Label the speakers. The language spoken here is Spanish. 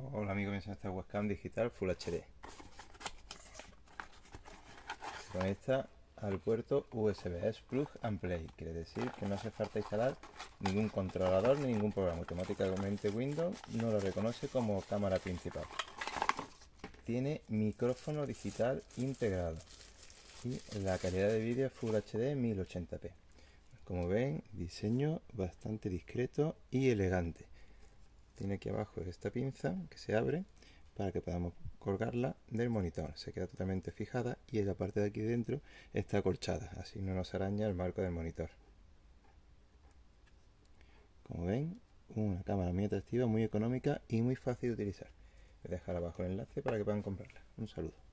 Speaker 1: Hola amigos, bienvenidos a esta webcam digital Full HD. Se conecta al puerto USB, es Plug and Play, quiere decir que no hace falta instalar ningún controlador ni ningún programa. Automáticamente Windows no lo reconoce como cámara principal. Tiene micrófono digital integrado y la calidad de vídeo es Full HD 1080p. Como ven, diseño bastante discreto y elegante. Tiene aquí abajo esta pinza que se abre para que podamos colgarla del monitor. Se queda totalmente fijada y en la parte de aquí dentro está acolchada, así no nos araña el marco del monitor. Como ven, una cámara muy atractiva, muy económica y muy fácil de utilizar. Voy a dejar abajo el enlace para que puedan comprarla. Un saludo.